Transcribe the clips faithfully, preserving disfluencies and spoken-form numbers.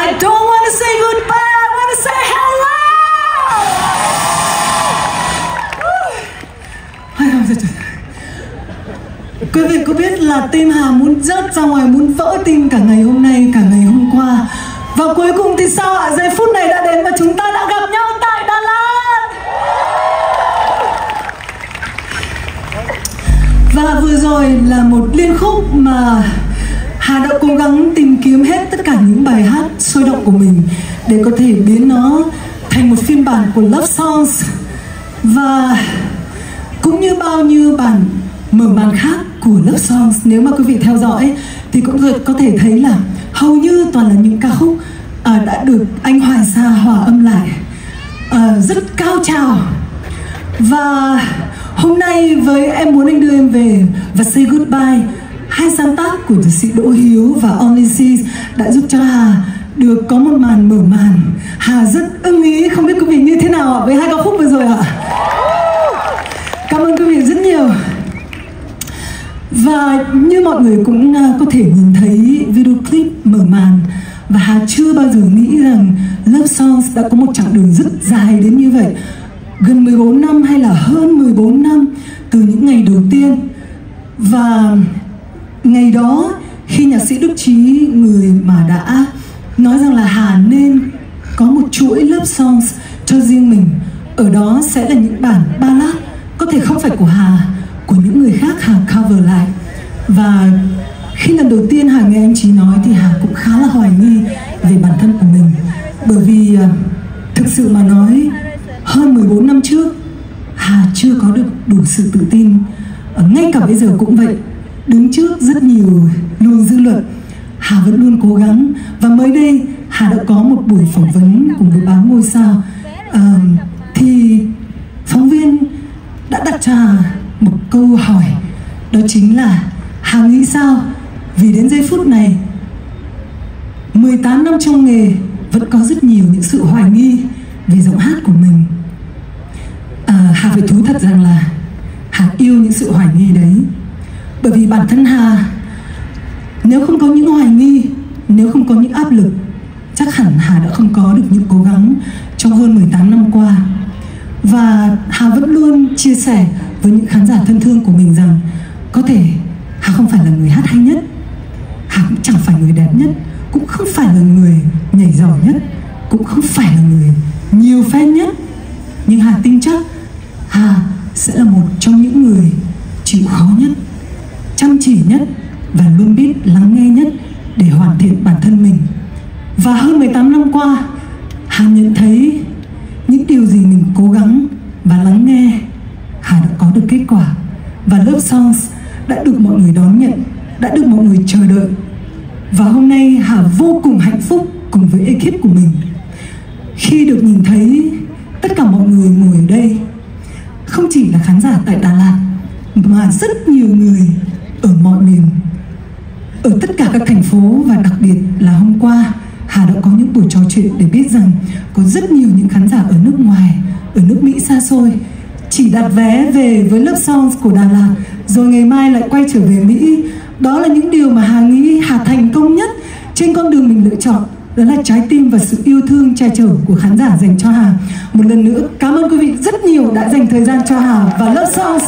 I don't want to say goodbye, I want to say hello. Quý vị có biết là tim Hà muốn rớt ra ngoài, muốn vỡ tim cả ngày hôm nay, cả ngày hôm qua. Và cuối cùng thì sao ạ? Giây phút này đã đến và chúng ta đã gặp nhau tại Đà Lạt. Và vừa rồi là một liên khúc mà Hà đã cố gắng tìm kiếm hết tất cả những bài hát sôi động của mình để có thể biến nó thành một phiên bản của Love Songs. Và cũng như bao nhiêu bản mở màn khác của Love Songs, nếu mà quý vị theo dõi thì cũng có thể thấy là hầu như toàn là những ca khúc à, đã được anh Hoài Sa hòa âm lại à, rất cao trào. Và hôm nay với Em Muốn Anh Đưa Em Về và Say Goodbye, hai sáng tác của nhạc sĩ Đỗ Hiếu và Only Seas đã giúp cho Hà được có một màn mở màn. Hà rất ưng ý, không biết quý vị như thế nào ạ với hai ca khúc vừa rồi ạ? Cảm ơn quý vị rất nhiều. Và như mọi người cũng có thể nhìn thấy video clip mở màn, và Hà chưa bao giờ nghĩ rằng Love Songs đã có một chặng đường rất dài đến như vậy. Gần mười bốn năm hay là hơn mười bốn năm từ những ngày đầu tiên. Và ngày đó khi nhạc sĩ Đức Chí, người mà đã nói rằng là Hà nên có một chuỗi Love Songs cho riêng mình, ở đó sẽ là những bản ballad có thể không phải của Hà, của những người khác Hà cover lại. Và khi lần đầu tiên Hà nghe anh Chí nói thì Hà cũng khá là hoài nghi về bản thân của mình. Bởi vì thực sự mà nói, hơn mười bốn năm trước Hà chưa có được đủ sự tự tin. Ngay cả bây giờ cũng vậy, đứng trước rất nhiều luồng dư luận, Hà vẫn luôn cố gắng. Và mới đây Hà đã có một buổi phỏng vấn cùng với báo Ngôi Sao, à, thì phóng viên đã đặt cho Hà một câu hỏi, đó chính là Hà nghĩ sao vì đến giây phút này mười tám năm trong nghề vẫn có rất nhiều những sự hoài nghi về giọng hát của mình. à, Hà phải thú thật rằng là Hà yêu những sự hoài nghi đấy. Bởi vì bản thân Hà, nếu không có những hoài nghi, nếu không có những áp lực, chắc hẳn Hà đã không có được những cố gắng trong hơn mười tám năm qua. Và Hà vẫn luôn chia sẻ với những khán giả thân thương của mình rằng có thể Hà không phải là người hát hay nhất, Hà cũng chẳng phải người đẹp nhất, cũng không phải là người nhảy giỏi nhất, cũng không phải là người nhiều fan nhất. Nhưng Hà tin chắc Hà sẽ là một trong những người chịu khó nhất, chăm chỉ nhất và luôn biết lắng nghe nhất để hoàn thiện bản thân mình. Và hơn mười tám năm qua, Hà nhận thấy những điều gì mình cố gắng và lắng nghe, Hà đã có được kết quả. Và Love Songs đã được mọi người đón nhận, đã được mọi người chờ đợi. Và hôm nay Hà vô cùng hạnh phúc cùng với ekip của mình khi được nhìn thấy tất cả mọi người ngồi ở đây. Không chỉ là khán giả tại Đà Lạt mà rất nhiều người ở mọi miền, ở tất cả các thành phố. Và đặc biệt là hôm qua Hà đã có những buổi trò chuyện để biết rằng có rất nhiều những khán giả ở nước ngoài, ở nước Mỹ xa xôi, chỉ đặt vé về với Love Songs của Đà Lạt rồi ngày mai lại quay trở về Mỹ. Đó là những điều mà Hà nghĩ Hà thành công nhất trên con đường mình lựa chọn, đó là trái tim và sự yêu thương che chở của khán giả dành cho Hà. Một lần nữa cảm ơn quý vị rất nhiều đã dành thời gian cho Hà và Love Songs.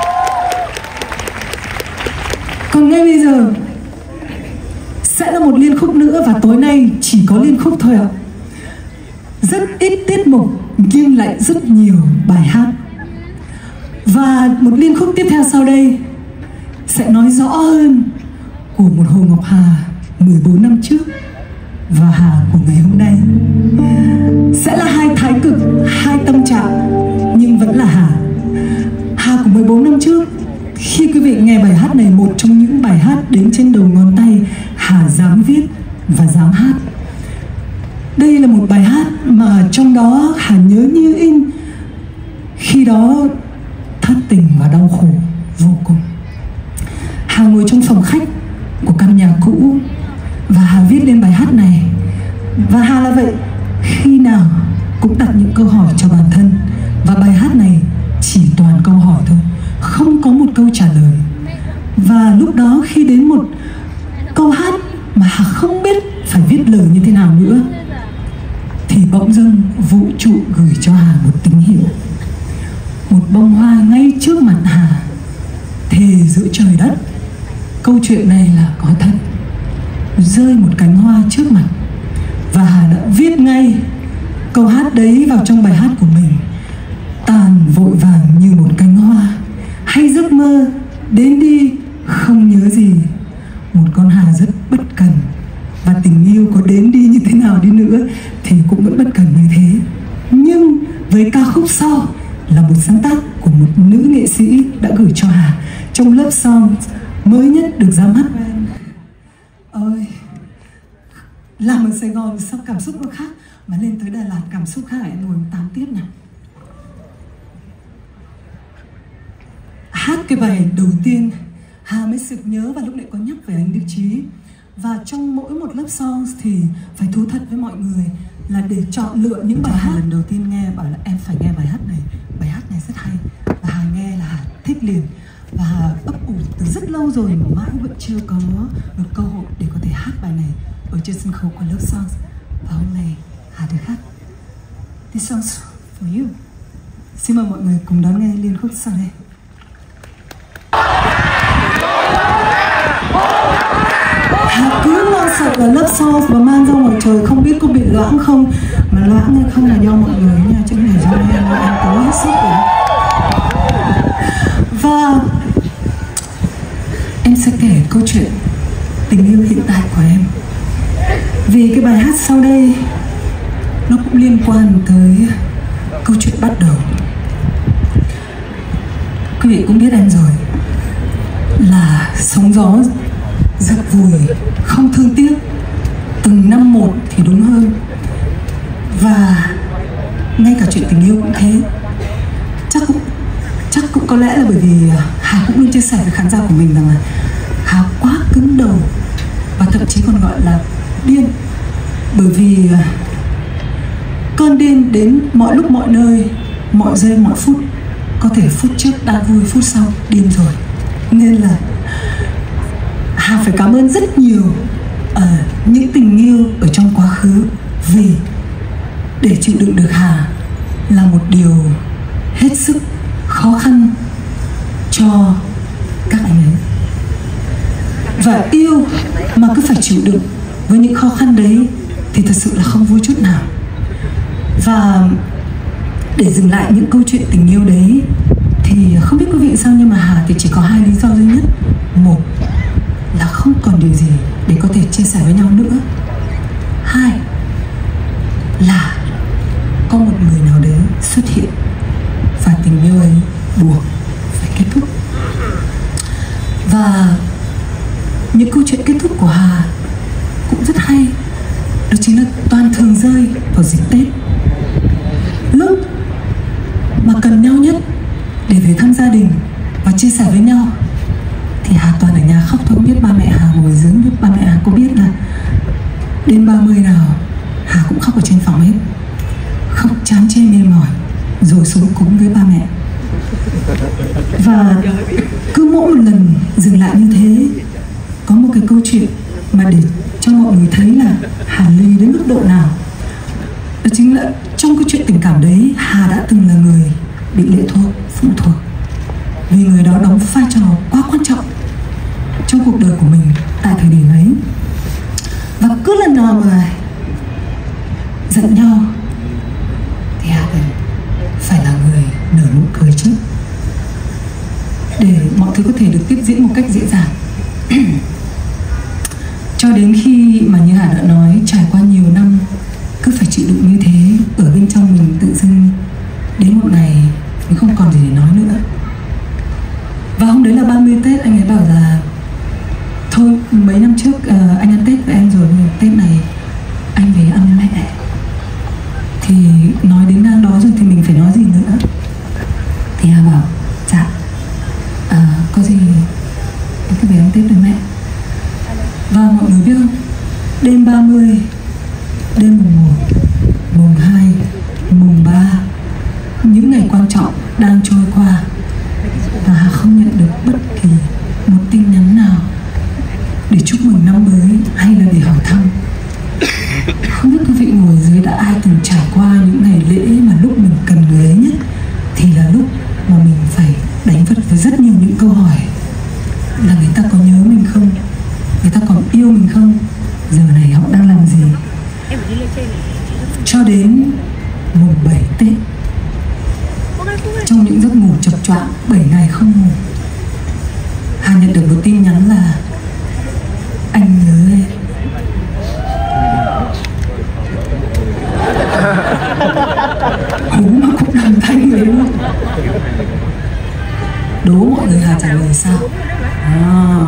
Còn ngay bây giờ sẽ là một liên khúc nữa, và tối nay chỉ có liên khúc thôi ạ. Rất ít tiết mục nhưng lại rất nhiều bài hát. Và một liên khúc tiếp theo sau đây sẽ nói rõ hơn của một Hồ Ngọc Hà mười bốn năm trước và Hà của ngày hôm nay. Sẽ là hai thái cực, hai tâm trạng nhưng vẫn là Hà. Hà của mười bốn năm trước, khi quý vị nghe bài hát này, một trong những bài hát đến trên đầu ngón tay Hà dám viết và dám hát. Đây là một bài hát mà trong đó Hà nhớ như in. Khi đó thất tình và đau khổ vô cùng. Hà ngồi trong phòng khách của căn nhà cũ và Hà viết lên bài hát này. Và Hà là vậy, khi nào cũng đặt những câu hỏi cho bản thân. Và bài hát này chỉ toàn câu hỏi thôi, không có một câu trả lời. Và lúc đó khi đến một câu hát mà Hà không biết phải viết lời như thế nào nữa, vũ trụ gửi cho Hà một tín hiệu. Một bông hoa ngay trước mặt Hà, thề giữa trời đất, câu chuyện này là có thật. Rơi một cánh hoa trước mặt, và Hà đã viết ngay câu hát đấy vào trong bài hát của mình. Tàn vội vàng như một cánh hoa, hay giấc mơ đến đi không nhớ gì. Một con Hà rất bất cần, và tình yêu có đến đi như thế nào đi nữa thì cũng vẫn bất cần như thế. Nhưng với ca khúc sau là một sáng tác của một nữ nghệ sĩ đã gửi cho Hà trong Love Songs mới nhất được ra mắt. Ơi, làm ở Sài Gòn sao cảm xúc nó khác, mà lên tới Đà Lạt cảm xúc khác. Lại ngồi tám tiết nào. Hát cái bài đầu tiên, Hà mới sực nhớ, và lúc nãy có nhắc về anh Đức Trí. Và trong mỗi một Love Songs thì phải thú thật với mọi người là để chọn lựa những bài hát. Lần đầu tiên nghe bảo là em phải nghe bài hát này, bài hát này rất hay. Và Hà nghe là Hà thích liền. Và Hà ấp ủ từ rất lâu rồi mà mãi vẫn chưa có một cơ hội để có thể hát bài này ở trên sân khấu của Love Songs. Và hôm nay Hà được hát This Song's For You. Xin mời mọi người cùng đón nghe liên khúc sau đây. Hà cứ lo sợ là Love Songs và mang ra ngoài trời không biết có bị loãng không. Mà loãng hay không là do mọi người nha, chứ không phải do em. Em cố hết sức rồi. Và em sẽ kể câu chuyện tình yêu hiện tại của em, vì cái bài hát sau đây nó cũng liên quan tới câu chuyện bắt đầu. Quý vị cũng biết em rồi, là sóng gió giật vùi không thương tiếc, từng năm một thì đúng hơn. Và ngay cả chuyện tình yêu cũng thế. Chắc cũng chắc cũng có lẽ là bởi vì Hà cũng luôn chia sẻ với khán giả của mình rằng là Hà quá cứng đầu, và thậm chí còn gọi là điên, bởi vì cơn điên đến mọi lúc mọi nơi, mọi giây mọi phút. Có thể phút trước đã vui, phút sau điên rồi. Nên là Hà phải cảm ơn rất nhiều uh, những tình yêu ở trong quá khứ, vì để chịu đựng được Hà là một điều hết sức khó khăn cho các anh ấy. Và yêu mà cứ phải chịu đựng với những khó khăn đấy thì thật sự là không vui chút nào. Và để dừng lại những câu chuyện tình yêu đấy thì không biết quý vị sao, nhưng mà Hà thì chỉ có hai lý do duy nhất. Một là không còn điều gì để có thể chia sẻ với nhau nữa. Hai là có một người nào đấy xuất hiện và tình yêu ấy buộc phải kết thúc. Và những câu chuyện kết thúc của Hà cũng rất hay. Đó chính là toàn thường rơi vào dịp Tết, lúc mà cần nhau nhất để về thăm gia đình và chia sẻ với nhau thì Hà toàn ở nhà khóc thôi. Không biết ba mẹ Hà ngồi dưới, biết ba mẹ Hà có biết là đêm ba mươi nào Hà cũng khóc ở trên phòng hết, khóc chán chê mê mỏi rồi xuống cúng với ba mẹ. Và cứ mỗi một lần dừng lại như thế, có một cái câu chuyện mà để cho mọi người thấy là Hà ly đến mức độ nào. Đó chính là trong cái chuyện tình cảm đấy, Hà đã từng là người bị lệ thuộc, phụ thuộc, vì người đó đóng vai trò quá quan trọng trong cuộc đời của mình tại thời điểm ấy. Và cứ lần nào mà giận nhau thì Hà phải là người nở nụ cười trước, để mọi thứ có thể được tiếp diễn một cách dễ dàng. Cho đến khi mà như Hà đã nói, trải qua nhiều năm cứ phải chịu đựng như thế, ở bên trong mình tự dưng đến một ngày mình không còn gì để nói nữa. Và hôm đấy là ba mươi Tết, anh ấy bảo là thôi mấy năm trước uh, anh ăn Tết với em rồi, nhưng Tết này anh về ăn với mẹ. Thì nói đến ngang đó rồi thì mình phải nói gì nữa. Thì Hà bảo dạ à, có gì em cứ về ăn Tết với mẹ. Và mọi người biết không, đêm ba mươi, đêm mùng một, mùng hai, mùng ba, những ngày quan trọng đang trôi qua và Hà không nhận được bất kỳ một tin nhắn nào để chúc mừng năm mới hay là để hỏi thăm. Không biết quý vị ngồi dưới đã ai từng trải qua những ngày lễ mà lúc mình cần người ấy nhất thì là lúc mà mình phải đánh vật với rất nhiều những câu hỏi là người ta có nhớ mình không, người ta còn yêu mình không, giờ này họ đang làm gì. Cho đến mùng bảy Tết, trong những giấc ngủ chập choạng bảy ngày không ngủ, Hà nhận được một tin nhắn là anh nhớ em. Hú mà cũng đằng thanh đấy luôn. Đố mọi người Hà trả lời sao? À,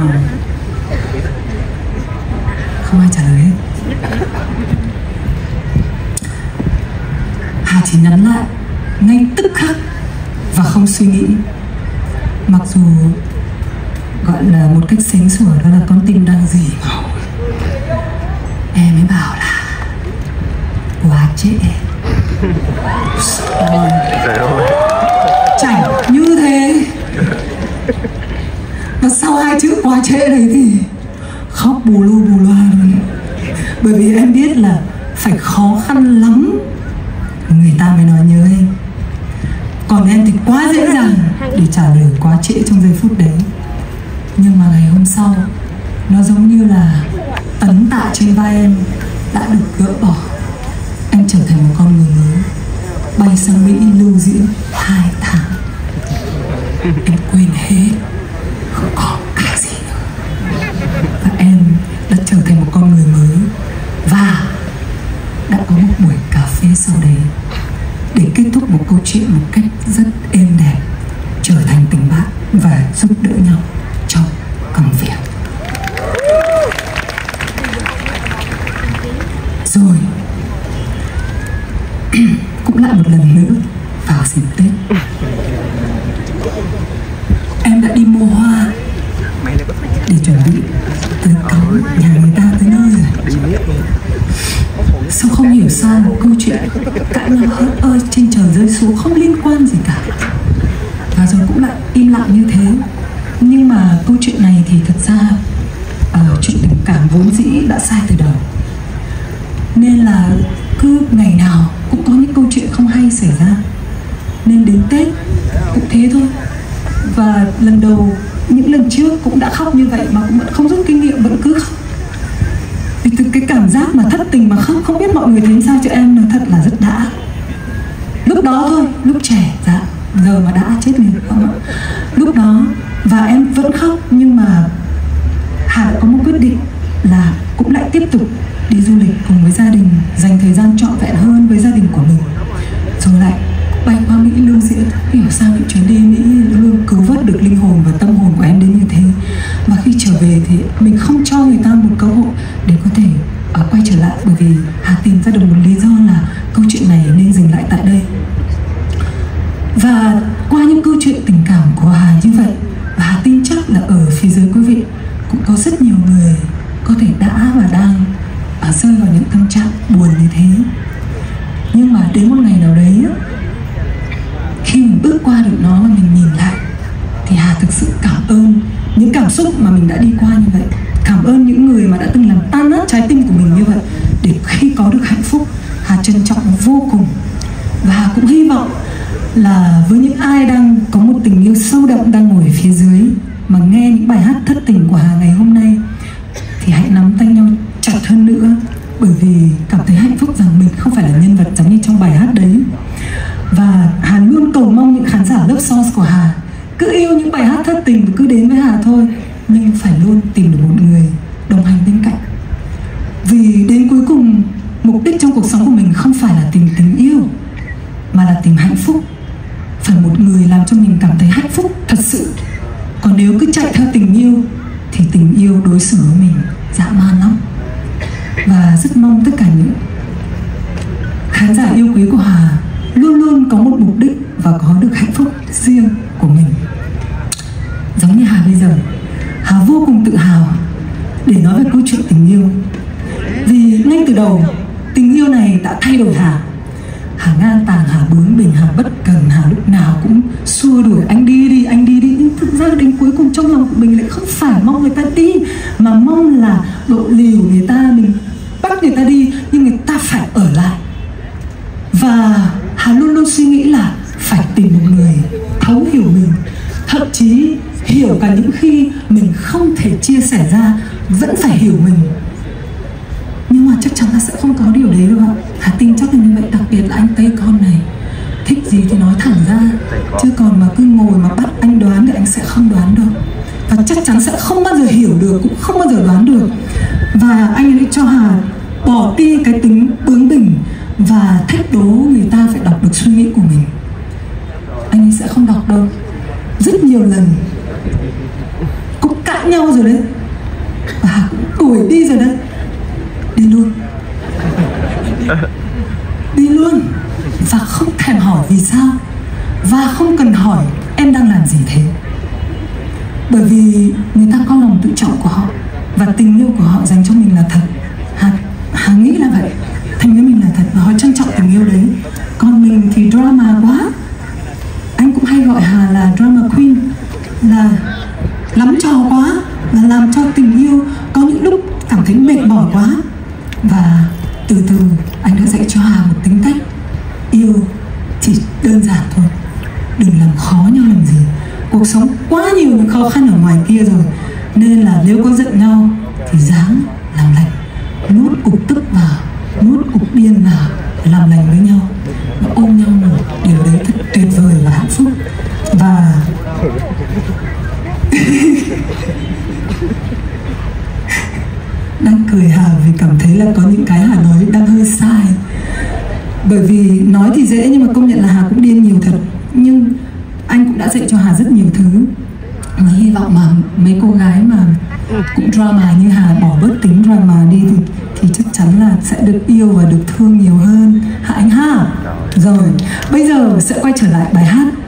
không ai trả lời hết. Hà chỉ nhắn lại ngay tức khắc và không suy nghĩ. Mặc dù gọi là một cách xén sủa, đó là con tim đang rỉ máu. Em mới bảo là quá trễ. Chẳng như thế. Và sau hai chữ quá trễ đấy thì khóc bù lu bù loa luôn. Bởi vì em biết là phải khó khăn lắm người ta mới nói nhớ em. Còn em thì quá dễ dàng để trả lời quá trễ trong giây phút đấy. Nhưng mà ngày hôm sau, nó giống như là tấn tạ trên vai em đã được gỡ bỏ. Em trở thành một con người mới, bay sang Mỹ lưu diễn hai tháng. Em quên hết, không còn cái gì nữa. Và em đã trở thành một con người mới và đã có một buổi cà phê sau đấy để kết thúc một câu chuyện một cách rất êm đẹp, trở thành tình bạn và giúp đỡ nhau trong công việc. Rồi cũng lại một lần nữa vào dịp Tết, em đã đi mua hoa để chuẩn bị tới cắm nhà người ta tới nơi rồi. Sao không hiểu sao một câu chuyện cãi nhau hớt ơi trên trời rơi xuống không liên quan gì cả, và rồi cũng lại im lặng như thế. Nhưng mà câu chuyện này thì thật ra uh, chuyện tình cảm vốn dĩ đã sai từ đầu, nên là cứ ngày nào cũng có những câu chuyện không hay xảy ra. Nên đến Tết cũng thế thôi. Và lần đầu, những lần trước cũng đã khóc như vậy mà cũng vẫn không rút kinh nghiệm, vẫn cứ khóc. Vì từ cái cảm giác mà thất tình mà khóc, không biết mọi người thấy sao chứ em nói thật là rất đã. Lúc đó thôi, lúc trẻ, dạ, giờ mà đã chết liền không ạ. Lúc đó, và em vẫn khóc, nhưng mà Hà đã có một quyết định là cũng lại tiếp tục đi du lịch cùng với gia đình, dành thời gian trọn vẹn hơn với gia đình của mình. Rồi lại bay qua Mỹ lưu diễn. Hiểu sao những chuyến đi Mỹ luôn cứu vớt được linh hồn và tâm hồn của em đến như thế. Và khi trở về thì mình không cho người ta một cơ hội để có thể uh, quay trở lại. Bởi vì Hà tìm ra được một lý do là câu chuyện này nên dừng lại tại đây. Và qua những câu chuyện tình cảm của Hà như vậy, và Hà tin chắc là ở phía dưới quý vị cũng có rất nhiều người có thể đã và đang uh, rơi vào những tâm trạng buồn như thế. Nhưng mà đến một ngày nào đấy, khi mình bước qua được nó và mình nhìn lại, thì Hà thực sự cảm ơn những cảm xúc mà mình đã đi qua như vậy. Cảm ơn những người mà đã từng làm tan nát trái tim của mình như vậy, để khi có được hạnh phúc, Hà trân trọng vô cùng. Và Hà cũng hy vọng là với những ai đang có một tình yêu sâu đậm đang ngồi phía dưới mà nghe những bài hát thất tình của Hà ngày hôm nay, thì hãy nắm tay nhau chặt hơn nữa. Bởi vì cảm thấy hạnh phúc rằng mình không phải là nhân vật giống như trong bài hát đấy. Và Hà luôn cầu mong những khán giả Love Songs của Hà cứ yêu những bài hát thất tình, cứ đến với Hà thôi, nhưng phải luôn tìm được một người đồng hành bên cạnh. Vì đến cuối cùng, mục đích trong cuộc sống của mình không phải là tìm tình yêu, mà là tìm hạnh phúc. Phải một người làm cho mình cảm thấy hạnh phúc thật sự. Còn nếu cứ chạy theo tình yêu thì tình yêu đối xử với mình dã man lắm. Và rất mong tất cả những khán giả yêu quý của Hà luôn luôn có một mục đích và có được hạnh phúc riêng của mình. Giống như Hà bây giờ, Hà vô cùng tự hào để nói về câu chuyện tình yêu. Vì ngay từ đầu, tình yêu này đã thay đổi Hà. Hà ngang tàn, Hà bướng bỉnh, Hà bất cần, Hà lúc nào cũng xua đuổi anh đi đi, anh đi đi. Nhưng thực ra đến cuối cùng trong lòng của mình lại không phải mong người ta đi, mà mong là độ liều người ta, mình bắt người ta đi, nhưng người ta phải ở lại. Và Hà luôn luôn suy nghĩ là phải tìm một người thấu hiểu mình, thậm chí hiểu cả những khi mình không thể chia sẻ ra, vẫn phải hiểu mình. Nhưng mà chắc chắn là sẽ không có điều đấy đâu ạ. Hà tin chắc là như vậy, đặc biệt là anh Tây con này. Thích gì thì nói thẳng ra, chứ còn mà cứ ngồi mà bắt anh đoán thì anh sẽ không đoán được. Và chắc chắn sẽ không bao giờ hiểu được, cũng không bao giờ đoán được. Và anh ấy cho Hà bỏ đi cái tính bướng bỉnh và thách đố người ta phải đọc được suy nghĩ của mình. Anh ấy sẽ không đọc đâu. Rất nhiều lần cũng cãi nhau rồi đấy, và Hà cũng đuổi đi rồi đấy. Đi luôn. Đi luôn. Và không thèm hỏi vì sao. Và không cần hỏi em đang làm gì thế. Bởi vì người ta có lòng tự trọng của họ, và tình yêu của họ dành cho mình là thật. Hà, Hà nghĩ là vậy. Thành với mình là thật, và họ trân trọng tình yêu đấy. Còn mình thì drama quá. Anh cũng hay gọi Hà là drama queen, là lắm trò quá, là làm cho tình yêu có những lúc cảm thấy mệt mỏi quá. Và từ từ anh đã dạy cho Hà một tính cách yêu chỉ đơn giản thôi, đừng làm khó nhau làm gì. Cuộc sống quá nhiều những khó khăn ở ngoài kia rồi, nên là nếu có giận nhau thì dám làm lành, nuốt cục tức vào, nuốt cục điên vào, làm lành với nhau và ôm nhau một. Điều đấy thật tuyệt vời và hạnh phúc. Và đang cười Hà vì cảm thấy là có những cái Hà nói đang hơi sai. Bởi vì nói thì dễ, nhưng mà công nhận là Hà cũng điên nhiều thật. Nhưng anh cũng đã dạy cho Hà rất nhiều thứ, và hy vọng mà mấy cô gái mà cũng drama như Hà bỏ bớt tính drama đi thì, thì chắc chắn là sẽ được yêu và được thương nhiều hơn. Hà anh ha. Rồi bây giờ sẽ quay trở lại bài hát